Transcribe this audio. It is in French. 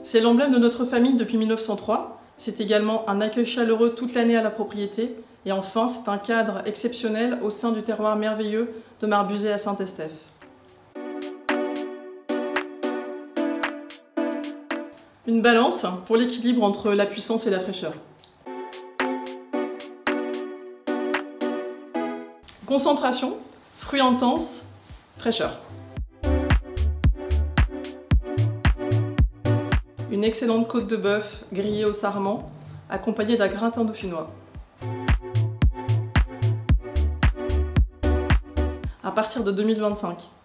C'est l'emblème de notre famille depuis 1903. C'est également un accueil chaleureux toute l'année à la propriété. Et enfin, c'est un cadre exceptionnel au sein du terroir merveilleux de Marbuzet à Saint-Estèphe. Une balance pour l'équilibre entre la puissance et la fraîcheur. Concentration, fruits intenses, fraîcheur. Une excellente côte de bœuf grillée au sarment, accompagnée d'un gratin dauphinois. À partir de 2025.